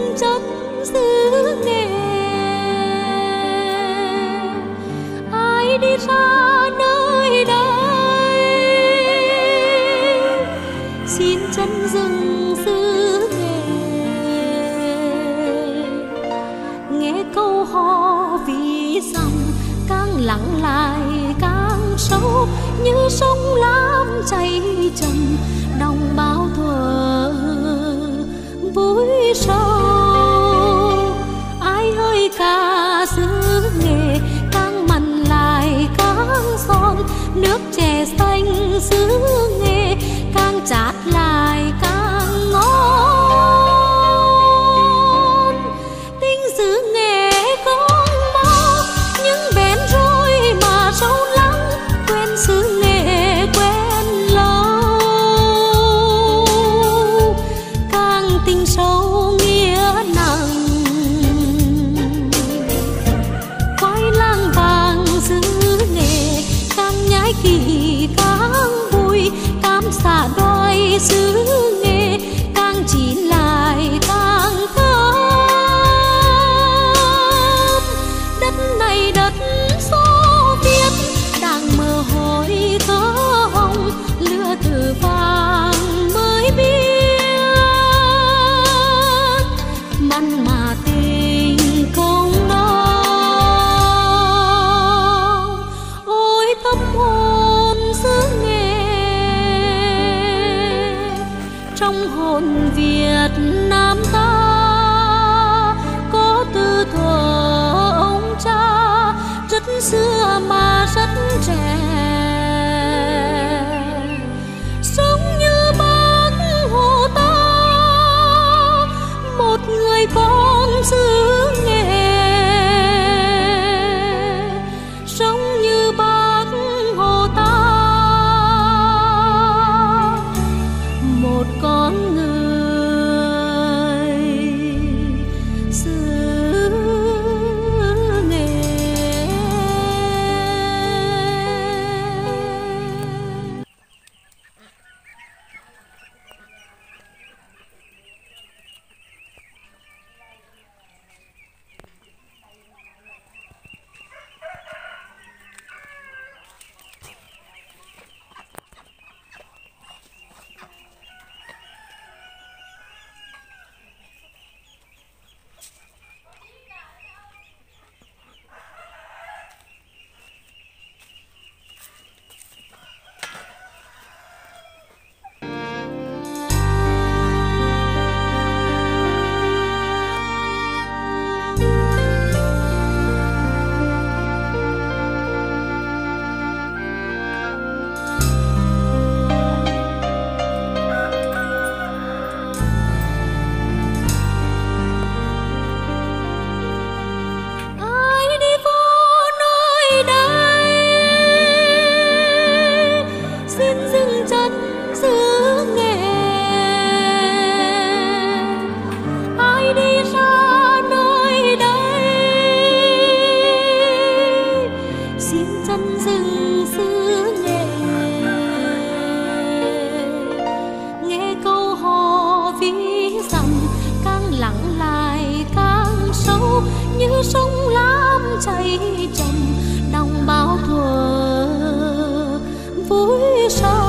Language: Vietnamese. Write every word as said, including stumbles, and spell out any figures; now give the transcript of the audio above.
dừng chân xứ nghề. Ai đi ra nơi đây xin chân dừng xứ nghề, nghe câu hò ví dặm càng lắng lại càng sâu, như sông lam chảy chậm đồng bao thuở vui sâu. Ai ơi ca xứ nghề càng mặn lại càng son, nước chè xanh xứ nghề càng chát lại càng ngon. Tình xứ nghề không mau nhưng bén rồi mà sâu lắng, quen xứ nghề quen lâu, càng tình sâu nghĩa nặng. Khoai lang vàng xứ nghề càng nhái kỳ càng vui, cam xả đói xứ nghề càng chín lại càng thơm. Đất này đất Xô Viết đang mơ hồi thơ hồng, lửa thử vàng mới biết mặn mà tình không đâu. Ôi tâm hồn xứ nghề, trong hồn Việt Nam ta có tư thuở ông cha rất xưa mà rất trẻ, sống như bác Hồ ta, một người con xứ nghề, sống như bác Hồ ta, một con người xứ nghề. Như sông lam chảy chậm đồng bao thuở vui sâu.